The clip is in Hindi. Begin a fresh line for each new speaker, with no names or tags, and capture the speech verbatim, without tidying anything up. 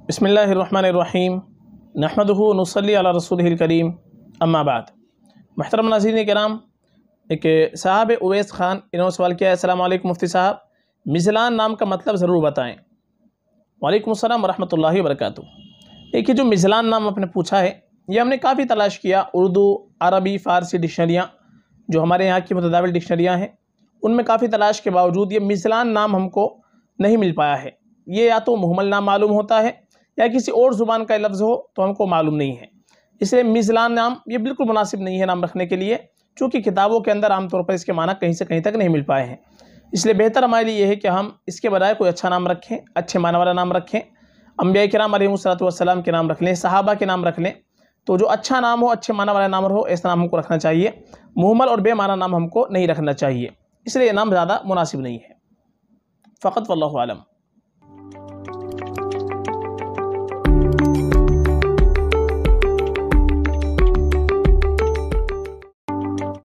बिस्मिल्लाहिर्रहमानिर्रहीम नहमदुहु व नुसल्ली अला रसूलिहिल करीम अम्मा बाद। मुहतरम नाज़रीन किराम, एक साहब उवैस ख़ान इन्होंने सवाल किया है, अस्सलाम वालेकुम मुफ्ती साहब, मिज़लान नाम का मतलब ज़रूर बताएँ। वालेकुम अस्सलाम वरहमतुल्लाहि वबरकातुहू। देखिए, जो मिज़लान नाम आपने पूछा है, ये हमने काफ़ी तलाश किया। उर्दू, अरबी, फ़ारसी डिक्शनरियाँ जो हमारे यहाँ की मुतदाविल डिक्शनरियाँ हैं, उनमें काफ़ी तलाश के बावजूद ये मिज़लान नाम हमको नहीं मिल पाया है। ये या तो मुहम्मल नाम मालूम होता है या किसी और ज़ुबान का लफ्ज़ हो तो हमको मालूम नहीं है। इसलिए मिज़लान नाम ये बिल्कुल मुनासिब नहीं है नाम रखने के लिए, चूँकि किताबों के अंदर आमतौर पर इसके माना कहीं से कहीं तक नहीं मिल पाए हैं। इसलिए बेहतर हमारे लिए ये है कि हम इसके बजाय कोई अच्छा नाम रखें, अच्छे माना वाला नाम रखें। अंबिया किराम अलैहिमुस्सलातु वस्सलाम के नाम रख लें, सहाबा के नाम रख लें। तो जो अच्छा नाम हो, अच्छे माना वाला नाम हो, ऐसा नाम हमको रखना चाहिए। मुहम्मल और बेमाना नाम हमको नहीं रखना चाहिए। इसलिए ये नाम ज़्यादा मुनासिब नहीं है। फ़क़त वल्लाहु आलम।